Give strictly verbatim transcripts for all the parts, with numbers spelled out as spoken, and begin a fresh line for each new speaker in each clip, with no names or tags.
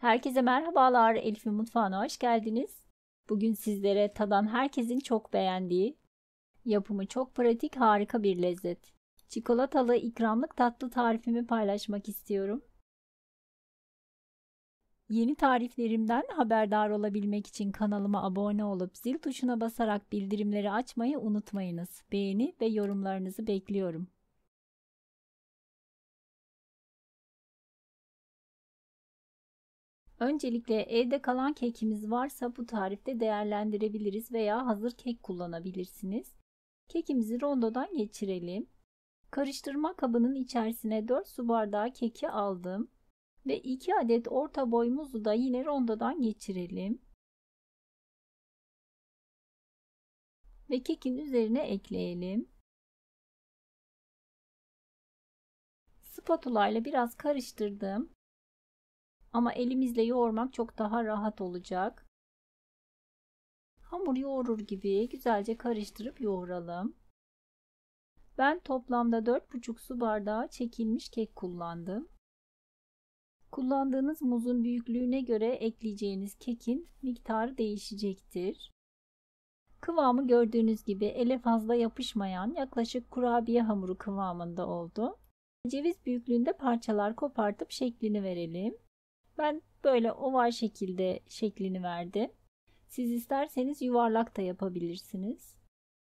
Herkese merhabalar. Elif'in mutfağına hoş geldiniz. Bugün sizlere tadan herkesin çok beğendiği, yapımı çok pratik, harika bir lezzet, çikolatalı ikramlık tatlı tarifimi paylaşmak istiyorum. Yeni tariflerimden haberdar olabilmek için kanalıma abone olup zil tuşuna basarak bildirimleri açmayı unutmayınız. Beğeni ve yorumlarınızı bekliyorum. Öncelikle evde kalan kekimiz varsa bu tarifte değerlendirebiliriz veya hazır kek kullanabilirsiniz. Kekimizi rondodan geçirelim. Karıştırma kabının içerisine dört su bardağı keki aldım ve iki adet orta boy muzu da yine rondodan geçirelim. Ve kekin üzerine ekleyelim. Spatula ile biraz karıştırdım. Ama elimizle yoğurmak çok daha rahat olacak. Hamur yoğurur gibi güzelce karıştırıp yoğuralım. Ben toplamda dört buçuk su bardağı çekilmiş kek kullandım. Kullandığınız muzun büyüklüğüne göre ekleyeceğiniz kekin miktarı değişecektir. Kıvamı gördüğünüz gibi ele fazla yapışmayan yaklaşık kurabiye hamuru kıvamında oldu. Ceviz büyüklüğünde parçalar kopartıp şeklini verelim. Ben böyle oval şekilde şeklini verdim. Siz isterseniz yuvarlak da yapabilirsiniz.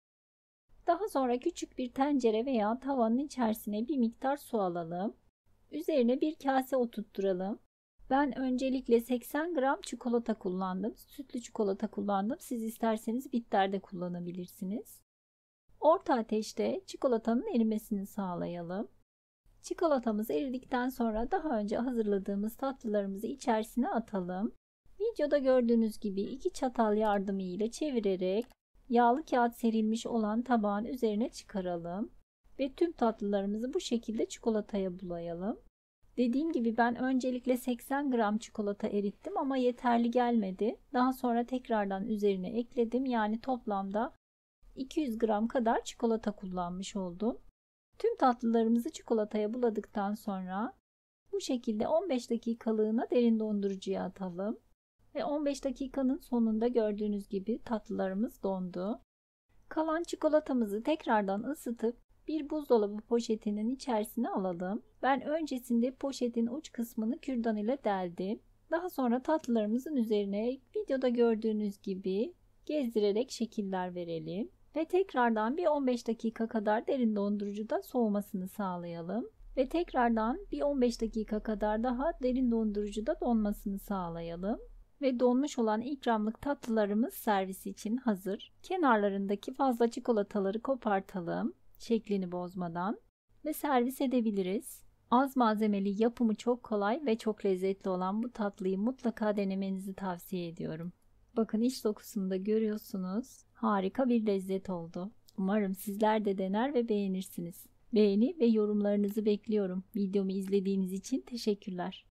Daha sonra küçük bir tencere veya tavanın içerisine bir miktar su alalım. Üzerine bir kase oturtturalım. Ben öncelikle seksen gram çikolata kullandım. Sütlü çikolata kullandım. Siz isterseniz bitter de kullanabilirsiniz. Orta ateşte çikolatanın erimesini sağlayalım. Çikolatamız eridikten sonra daha önce hazırladığımız tatlılarımızı içerisine atalım. Videoda gördüğünüz gibi iki çatal yardımı ile çevirerek yağlı kağıt serilmiş olan tabağın üzerine çıkaralım. Ve tüm tatlılarımızı bu şekilde çikolataya bulayalım. Dediğim gibi ben öncelikle seksen gram çikolata erittim ama yeterli gelmedi. Daha sonra tekrardan üzerine ekledim. Yani toplamda iki yüz gram kadar çikolata kullanmış oldum. Tüm tatlılarımızı çikolataya buladıktan sonra bu şekilde on beş dakikalığına derin dondurucuya atalım. Ve on beş dakikanın sonunda gördüğünüz gibi tatlılarımız dondu. Kalan çikolatamızı tekrardan ısıtıp bir buzdolabı poşetinin içerisine alalım. Ben öncesinde poşetin uç kısmını kürdan ile deldim. Daha sonra tatlılarımızın üzerine videoda gördüğünüz gibi gezdirerek şekiller verelim. Ve tekrardan bir on beş dakika kadar derin dondurucuda soğumasını sağlayalım. Ve tekrardan bir on beş dakika kadar daha derin dondurucuda donmasını sağlayalım. Ve donmuş olan ikramlık tatlılarımız servis için hazır. Kenarlarındaki fazla çikolataları kopartalım, şeklini bozmadan ve servis edebiliriz. Az malzemeli, yapımı çok kolay ve çok lezzetli olan bu tatlıyı mutlaka denemenizi tavsiye ediyorum. Bakın iç dokusunu da görüyorsunuz. Harika bir lezzet oldu. Umarım sizler de dener ve beğenirsiniz. Beğeni ve yorumlarınızı bekliyorum. Videomu izlediğiniz için teşekkürler.